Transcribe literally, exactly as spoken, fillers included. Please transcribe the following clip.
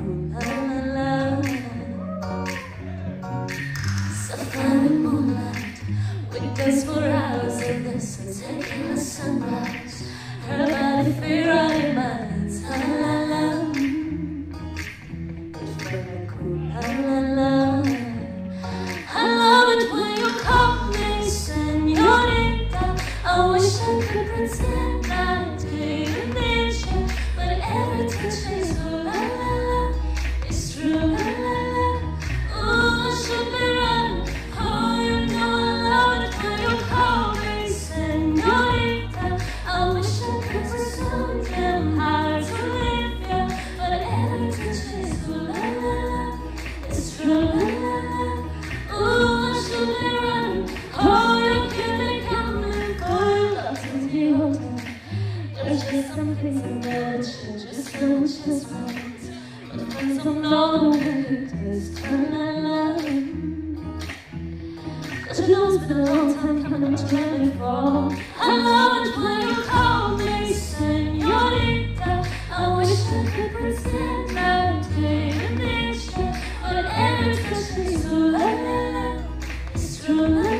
cool, la la la. Safari moonlight, with us for hours in the sun, taking the sunrise. Her body fear on my hands, la la la. It's very cool, la la la. I love it when you call me Senorita. I wish I could pretend I didn't need you, but every touch is so la la la. It's true, la la la. Ooh, I should be running. Oh, you know I love it when you call me Senorita. I wish I could pretend damn hard to leave you, but every touch is so la la la. It's true, la la la. Ooh, I should be running. Oh, you keep me coming, boy, you love to be open. There's just something that you just don't just want. But friends don't know the way it is, turn that line. Cause you know it's been a long time coming to get me fall. I love it when you call me Senorita. I wish I could pretend I didn't need you, but every touch is so la la la. It's true, la